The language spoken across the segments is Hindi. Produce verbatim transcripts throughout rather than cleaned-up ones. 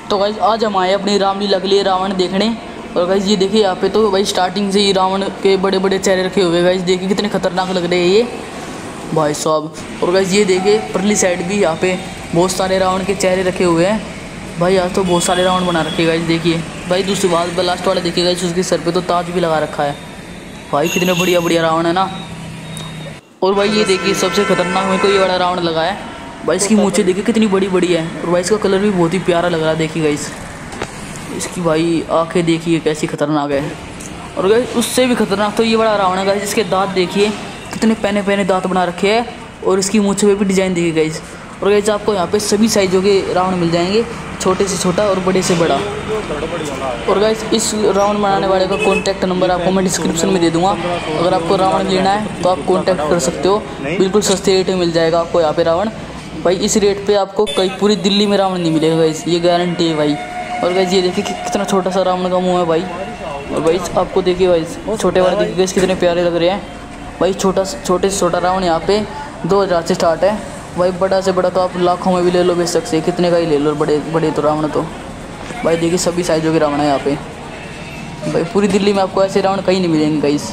तो गाइस आज हम आए अपनी रामलीला के लिए रावण देखने। और गाइस ये देखिए यहाँ पे तो भाई स्टार्टिंग से ही रावण के बड़े बड़े चेहरे रखे हुए हैं। गाइस देखिए कितने खतरनाक लग रहे हैं ये भाई साहब। और गाइस ये देखिए परली साइड भी यहाँ पे बहुत सारे रावण के चेहरे रखे हुए हैं भाई। यहाँ तो बहुत सारे रावण बना रखे गाइस। देखिए भाई दूसरी बात लास्ट वाला देखिए गाइस, उसके सर पे तो ताज भी लगा रखा है भाई। कितने बढ़िया बढ़िया रावण है ना। और भाई ये देखिए सबसे खतरनाक मेरे को ये वाला रावण लगा है भाई। इसकी मूंछें देखिए कितनी बड़ी बड़ी है और भाई इसका कलर भी बहुत ही प्यारा लग रहा है। देखिए गाइस इसकी भाई आंखें देखिए कैसी खतरनाक है। और गाइस उससे भी खतरनाक तो ये बड़ा रावण है गाइस। इसके दांत देखिए कितने पहने पहने दांत बना रखे हैं और इसकी मूंछों पे भी डिजाइन देखिए गाइस। और गाइस आपको यहाँ पे सभी साइजों के रावण मिल जाएंगे, छोटे से छोटा और बड़े से बड़ा। और गाइस इस रावण बनाने वाले का कॉन्टैक्ट नंबर आपको मैं डिस्क्रिप्शन में दे दूंगा। अगर आपको रावण लेना है तो आप कॉन्टैक्ट कर सकते हो। बिल्कुल सस्ते रेट में मिल जाएगा आपको यहाँ पे रावण भाई। इस रेट पे आपको कई पूरी दिल्ली में रावण नहीं मिलेगा गाइस, ये गारंटी है भाई। और गाइस ये देखिए कि कितना छोटा सा रावण का मुंह है भाई। और भाई आपको देखिए भाई छोटे वाले देखिए गाइस कितने प्यारे लग रहे हैं भाई। छोटा छोटे से छोटा रावण यहाँ पे दो हज़ार से स्टार्ट है भाई। बड़ा से बड़ा तो आप लाखों में भी ले लो बेच सकते, कितने का ही ले लो। बड़े बड़े तो रावण तो भाई देखिए सभी साइजों के रावण है यहाँ पे भाई। पूरी दिल्ली में आपको ऐसे रावण कहीं नहीं मिलेंगे गाइस।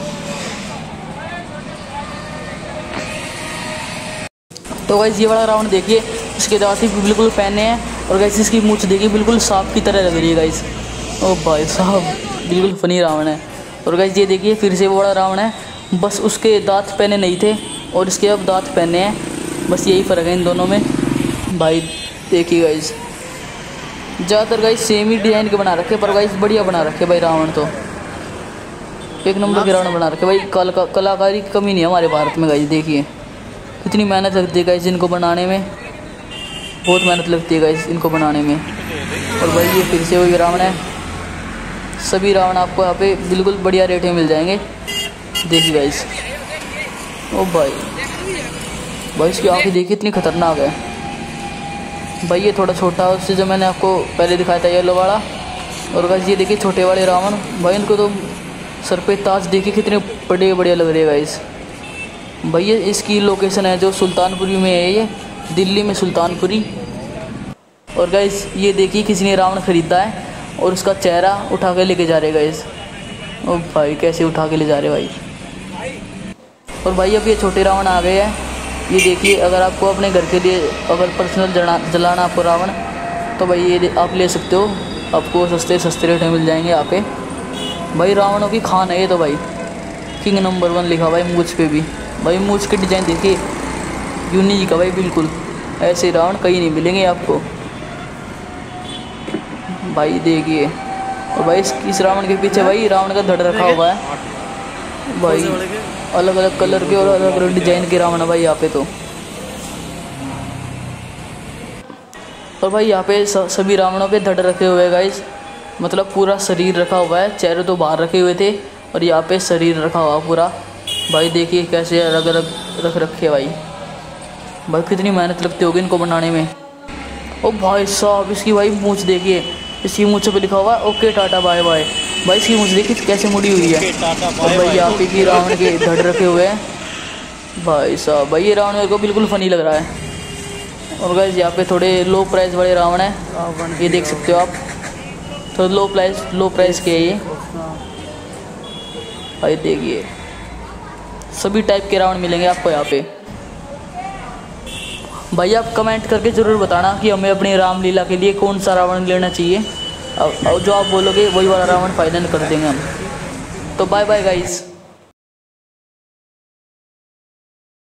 तो गाइस ये वाला रावण देखिए इसके दांत भी बिल्कुल पहने हैं और गाइस इसकी मूंछ देखिए बिल्कुल सांप की तरह लग रही है गाइस। ओ भाई साहब बिल्कुल फनी रावण है। और गाइस ये देखिए फिर से वो बड़ा रावण है, बस उसके दांत पहने नहीं थे और इसके अब दांत पहने हैं, बस यही फ़र्क है इन दोनों में भाई। देखिए गाइस ज़्यादातर गाइस सेम ही डिज़ाइन के बना रखे पर गाइस बढ़िया बना रखे भाई। रावण तो एक नंबर के रावण बना रखे भाई। कल का कलाकारी की कमी नहीं है हमारे भारत में गाइस। देखिए कितनी मेहनत लगती है गाइस इनको बनाने में, बहुत मेहनत लगती है गाइस इनको बनाने में। और भाई ये फिर से वही रावण है। सभी रावण आपको यहाँ पे बिल्कुल बढ़िया रेट में मिल जाएंगे। देखिए गाइस ओ भाई भाई इसकी आँखें देखिए इतनी खतरनाक है भाई। ये थोड़ा छोटा है उससे जो मैंने आपको पहले दिखाया था येलो वाला। और गाइस ये देखिए छोटे वाले रावण भाई, इनको तो सर पे ताज देखिए कितने बड़े बढ़िया लग रहे हैं गाइस भाई। ये इसकी लोकेशन है जो सुल्तानपुरी में है, ये दिल्ली में सुल्तानपुरी। और गाइस ये देखिए किसी ने रावण ख़रीदा है और उसका चेहरा उठा के लेके जा रहे गाइस। ओ भाई कैसे उठा के ले जा रहे भाई। और भाई अब ये छोटे रावण आ गए हैं। ये देखिए अगर आपको अपने घर के लिए अगर पर्सनल जला जलाना आपको रावण तो भाई ये आप ले सकते हो। आपको सस्ते सस्ते रेट में मिल जाएंगे यहाँ पे भाई। रावणों की खान है ये तो भाई। किंग नंबर वन लिखा भाई मूंछ पे भी भाई। मूंछ के डिज़ाइन देखिए यूनिक है भाई बिल्कुल। ऐसे रावण कहीं नहीं मिलेंगे आपको भाई। देखिए और भाई इस, इस रावण के पीछे भाई रावण का धड़ रखा हुआ है भाई। अलग अलग कलर के और अलग अलग डिजाइन के रावण है भाई यहाँ पे तो। और भाई यहाँ पे सभी रावणों के धड़ रखे हुए हैं गाइस, मतलब पूरा शरीर रखा हुआ है। चेहरे तो बाहर रखे हुए थे और यहाँ पे शरीर रखा हुआ पूरा भाई। देखिए कैसे अलग अलग रख रखे भाई। भाई कितनी मेहनत लगती होगी इनको बनाने में। ओ भाई साहब इसकी भाई मूंछ देखिए, इसकी मूंछ पे लिखा हुआ है ओके टाटा बाय बाय भाई। इसकी मूंछ देखिए कैसे मुड़ी हुई है। और भाई यहाँ पे भी रावण के धड़ रखे हुए हैं भाई साहब भाई। ये रावण मेरे को बिल्कुल फ़नी लग रहा है। और गाइस यहाँ पे थोड़े लो प्राइस वाले रावण हैं, ये देख सकते हो आप। तो लो प्राइस लो प्राइस के ये भाई। देखिए सभी टाइप के रावण मिलेंगे आपको यहाँ पे भाई। आप कमेंट करके ज़रूर बताना कि हमें अपनी रामलीला के लिए कौन सा रावण लेना चाहिए। और जो आप बोलोगे वही वाला रावण फाइनल कर देंगे हम। तो बाय बाय गाइस।